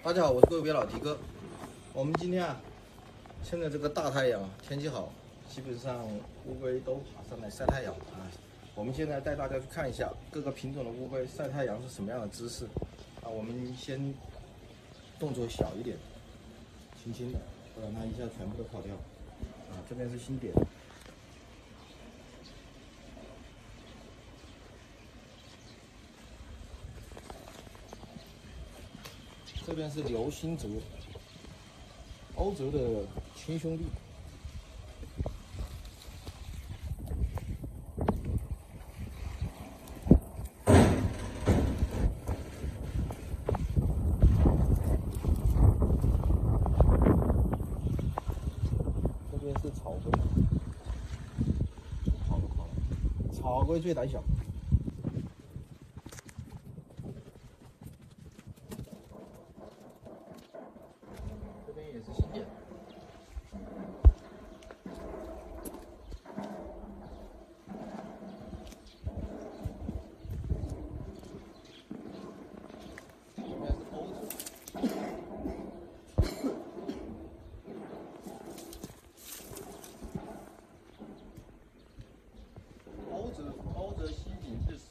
大家好，我是贵别老迪哥。我们今天现在这个大太阳，天气好，基本上乌龟都爬上来晒太阳啊。我们现在带大家去看一下各个品种的乌龟晒太阳是什么样的姿势啊。我们先动作小一点，轻轻的，不然它一下全部都跑掉啊。这边是新点。 这边是流星泽，欧洲的亲兄弟。这边是草龟，草龟最胆小。 这边也是新点，这边是欧洲，欧洲西景日食。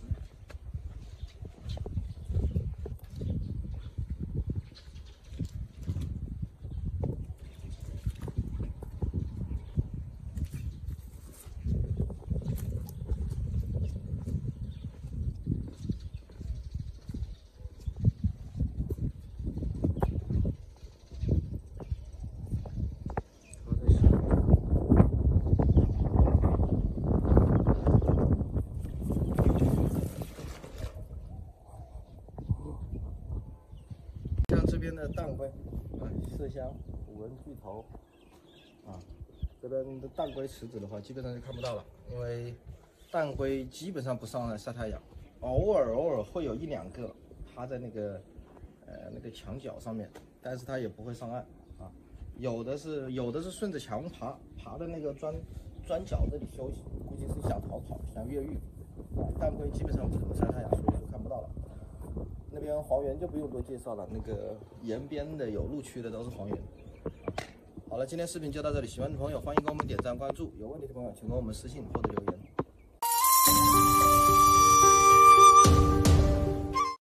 像这边的蛋龟啊，麝香、虎纹巨头啊，这边的蛋龟池子的话，基本上就看不到了，因为蛋龟基本上不上来晒太阳，偶尔会有一两个趴在那个墙角上面，但是它也不会上岸啊。有的是顺着墙爬的那个砖角这里休息，估计是想逃跑、想越狱啊。蛋龟基本上不怎么晒太阳，所以就看不到了。 那边黄源就不用多介绍了，那个沿边的有路区的都是黄源。好了，今天视频就到这里，喜欢的朋友欢迎给我们点赞关注，有问题的朋友请给我们私信或者留言。